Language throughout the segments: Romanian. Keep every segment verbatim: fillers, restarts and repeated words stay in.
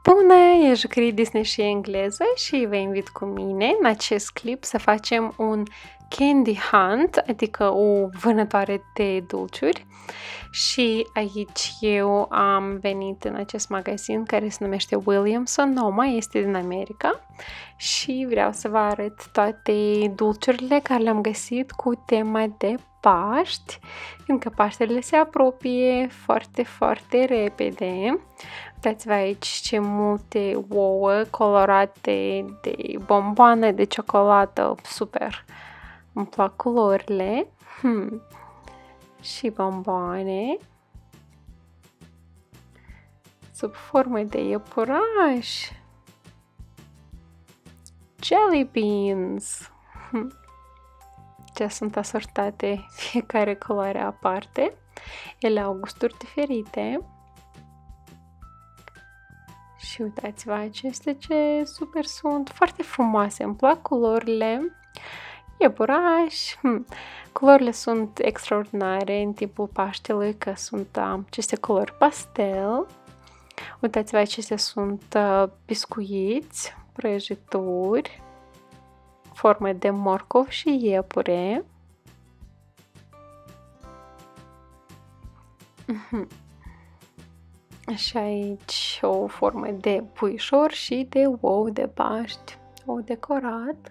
Bună, e jucării Disney și engleză și vă invit cu mine în acest clip să facem un candy hunt, adică o vânătoare de dulciuri. Și aici eu am venit în acest magazin care se numește Williamson, Noma, este din America și vreau să vă arăt toate dulciurile care le-am găsit cu tema de Paști, fiindcă Paștele se apropie foarte, foarte repede. Uitați-vă aici ce multe ouă colorate de bomboane, de ciocolată, super! Îmi plac culorile. Hmm. Și bomboane sub formă de iepuraș. Jelly beans. Hmm. Ce sunt asortate fiecare culoare aparte. Ele au gusturi diferite. Și uitați-vă acestea ce super sunt, foarte frumoase, îmi plac culorile. Iepuraș, hmm. Culorile sunt extraordinare în timpul Paștelui, că sunt uh, aceste culori pastel. Uitați-vă, acestea sunt uh, biscuiți, prăjituri, forme de morcov și iepure. Mm-hmm. Și aici o formă de puișor și de ou de Paști, ou decorat.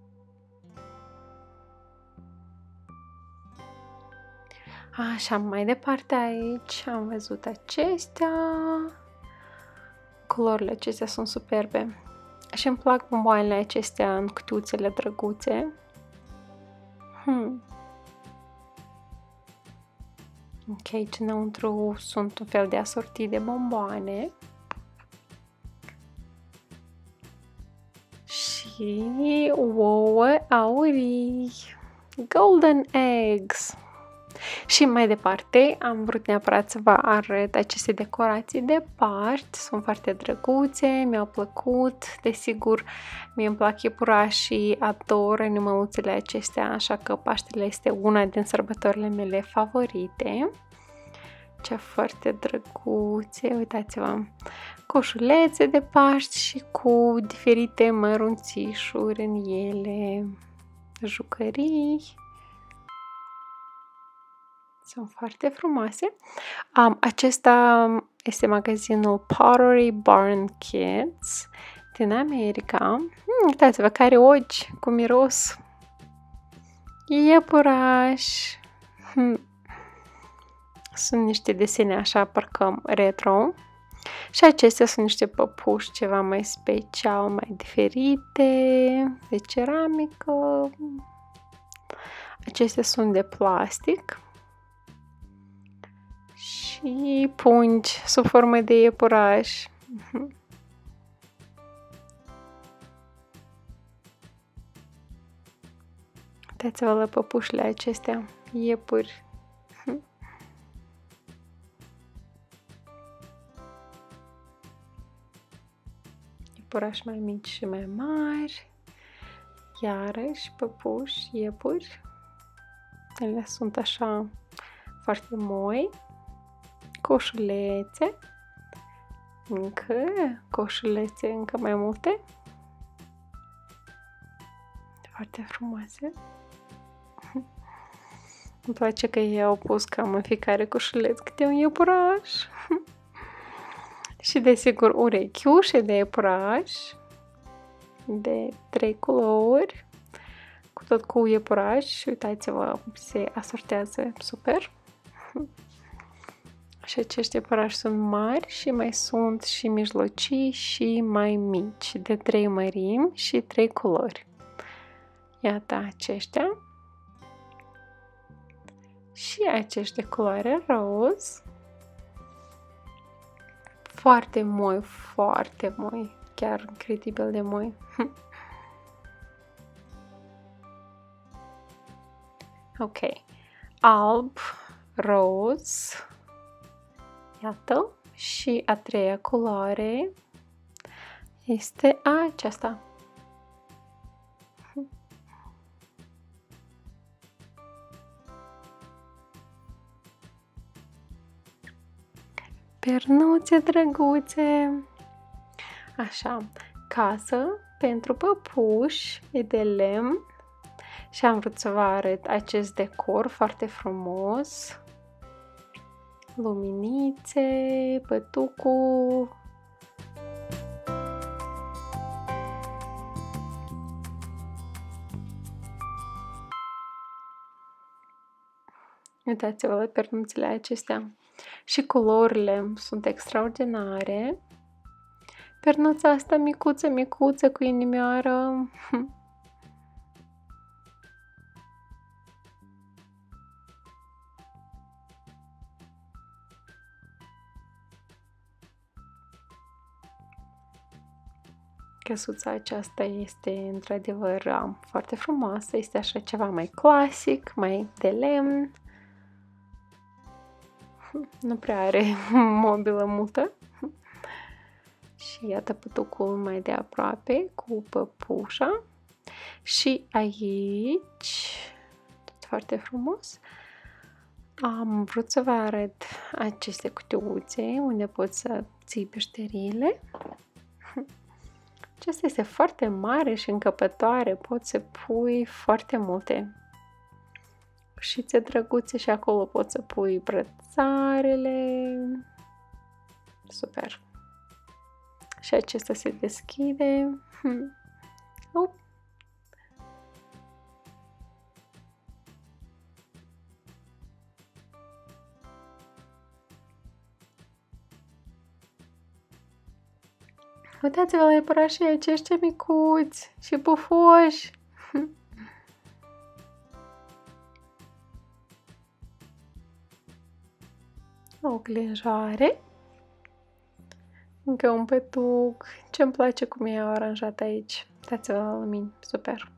Așa, mai departe aici am văzut acestea. Culorile acestea sunt superbe. Și îmi plac bomboanele acestea în cutiuțele drăguțe. Hmm. Ok, aici înăuntru sunt un fel de asortit de bomboane. Și ouă aurii. Golden eggs. Și mai departe am vrut neapărat să vă arăt aceste decorații de Paști. Sunt foarte drăguțe, mi-au plăcut. Desigur, mie îmi plac iepurașii, ador animăluțele acestea, așa că Paștele este una din sărbătorile mele favorite. Ce foarte drăguțe, uitați-vă, coșulețe de Paști și cu diferite mărunțișuri în ele, jucării. Sunt foarte frumoase. Um, acesta este magazinul Pottery Barn Kids din America. Hmm, uitați-vă care ochi cu miros. Iepuraș. Hmm. Sunt niște desene așa, parcă retro. Și acestea sunt niște păpuși ceva mai special, mai diferite, de ceramică. Acestea sunt de plastic. Și pungi sub formă de iepuraș. Uitați-vă la păpușile acestea, iepuri. Iepurași mai mici și mai mari. Iarăși păpuși, iepuri. Ele sunt așa foarte moi. Coșulețe. Încă coșulețe, încă mai multe. Foarte frumoase. Îmi place că ei au pus cam în fiecare coșuleț câte un iepuraș. Și desigur urechiușe de iepuraș de trei culori, cu tot cu iepuraș. Uitați-vă, se asortează super. Și acești iepurași sunt mari și mai sunt și mijlocii și mai mici, de trei mărimi și trei culori. Iată aceștia. Și acești de culoare roz. Foarte moi, foarte moi, chiar incredibil de moi. Ok. Alb, roz. Iată. Și a treia culoare este aceasta. Pernuțe drăguțe! Așa, casă pentru păpuși, e de lemn și am vrut să vă arăt acest decor foarte frumos. Luminițe, pătucul. Uitați-vă la pernuțele acestea. Și culorile sunt extraordinare. Pernuța asta micuță, micuță, cu inimioară. Căsuța aceasta este într-adevăr foarte frumoasă. Este așa ceva mai clasic, mai de lemn. Nu prea are mobilă multă. Și iată pătucul mai de aproape cu păpușa. Și aici, tot foarte frumos, am vrut să vă arăt aceste cutiuțe unde poți să ții peșteriile. Aceasta este foarte mare și încăpătoare, poți să pui foarte multe ușițe drăguțe și acolo poți să pui brățarele. Super! Și acesta se deschide. Up. Uitați-vă la iepurașii aceștia micuți și pufoși. O glinjoare. Încă un pătuc. Ce-mi place cum e aranjat aici. Uitați-vă la lumini. Super.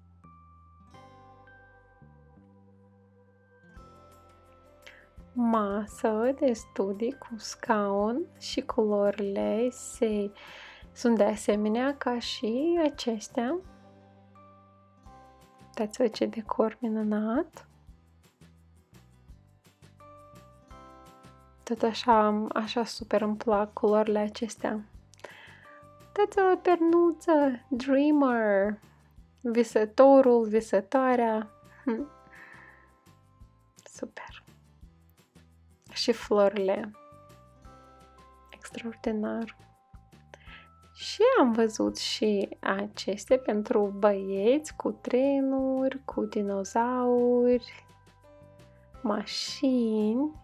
Masă de studii cu scaun și culorile se, sunt de asemenea ca și acestea. Uitați-vă ce decor minunat. Tot așa, așa super îmi plac culorile acestea. Uitați-vă la pernuță, Dreamer, visătorul, visătoarea. Hm. Super. Și florile. Extraordinar. Și am văzut și acestea pentru băieți cu trenuri, cu dinozauri, mașini.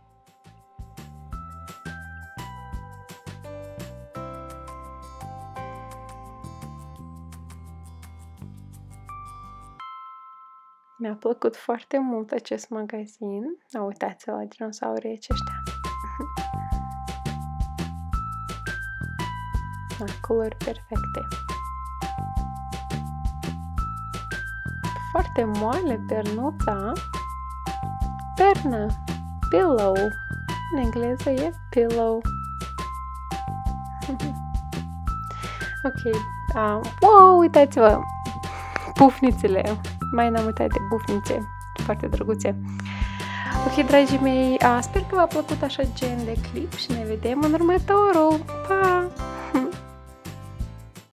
Mi-a plăcut foarte mult acest magazin. Uitați-vă la dinosaurii aceștia. Da, culori perfecte. Foarte moale pernuța. Pernă. Pillow. În engleză e pillow. Ok. Uh, wow, uitați-vă! Pufnițele. Mai n-am uitat de bufnițe. Foarte drăguțe. Ok, dragii mei, sper că v-a plăcut așa gen de clip și ne vedem în următorul. Pa!